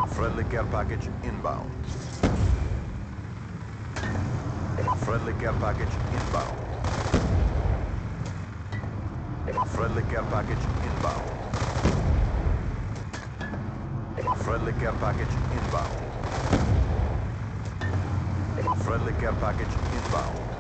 Friendly care package inbound. Friendly care package inbound. Friendly care package inbound. Friendly care package inbound. Friendly care package inbound.